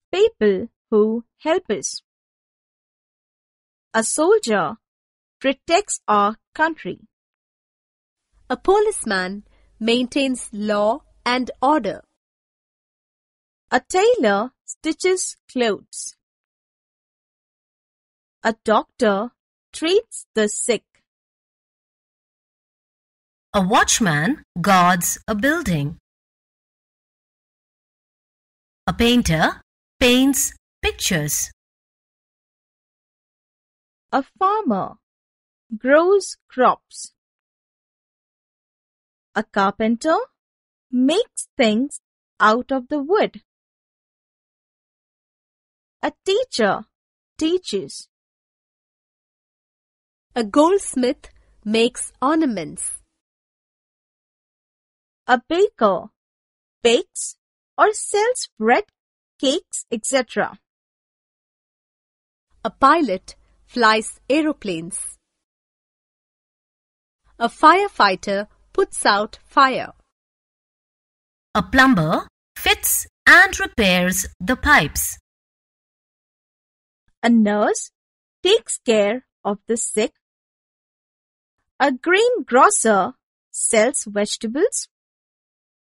people who help us. A soldier protects our country. A policeman maintains law and order. A tailor stitches clothes. A doctor treats the sick. A watchman guards a building. A painter paints pictures. A farmer grows crops. A carpenter makes things out of the wood. A teacher teaches. A goldsmith makes ornaments. A baker bakes or sells bread, cakes, etc. A pilot flies aeroplanes. A firefighter puts out fire. A plumber fits and repairs the pipes. A nurse takes care of the sick. A greengrocer sells vegetables.